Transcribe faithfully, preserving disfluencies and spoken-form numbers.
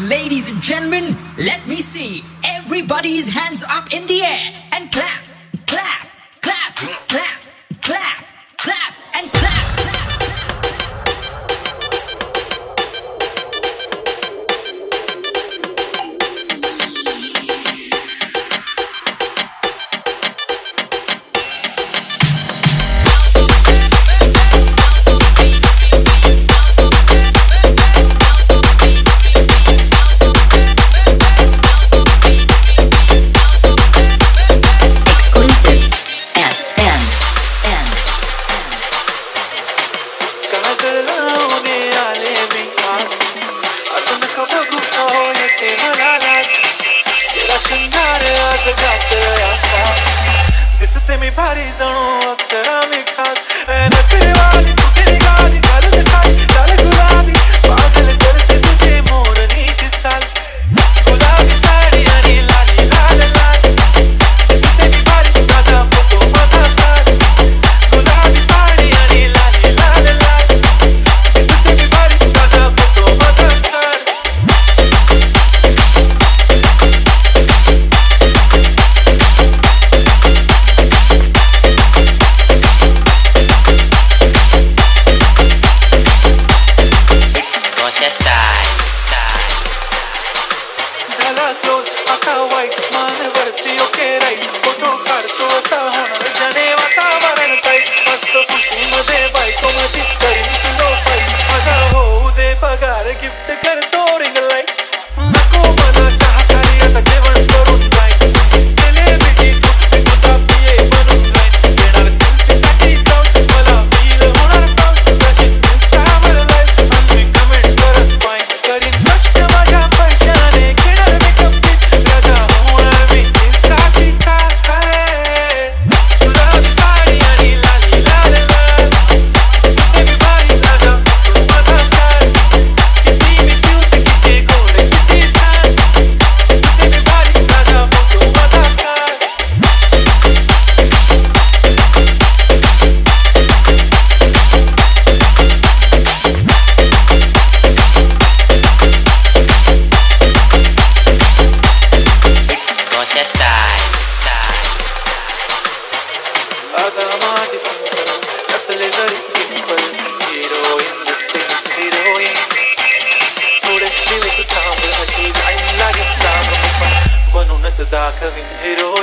Ladies and gentlemen, let me see everybody's hands up in the air and clap, clap, clap, clap, clap, clap, and clap. दिसते मी भारी जणू अक्षरा मी खास नखरेवाली तुझी गाडी घालून साई चाल गुलाबी पागल करते तुझे मोरनीशी चाल गुलाबी साडी आणि लाली लाल लाल दिसते मी भारी माझा फोटो माझा काढ गुलाबी साडी आणि लाली लाल लाल दिसते मी भारी माझा फोटो माझा काढ गिफ्ट करतो रिंग लाईट नको मला चहा खाली आता जेवण करून जाईन सेलिब्रिटी तू मी तुझा पिये बनून जाईन येणार सेल्फीसाठी जाऊन मला फील होणार प्राऊड जशी इंस्टावर लाईव्ह आणि कमेंट करत पाहिन करीन कष्ट माझ्या पैशाने घेणार मेकअप किट राजा होणार मी इंस्टाची स्टार गुलाबी साडी आणि लाली लाल लाल दिसते मी भारी राजा माझा काढ दाखवीन हिरो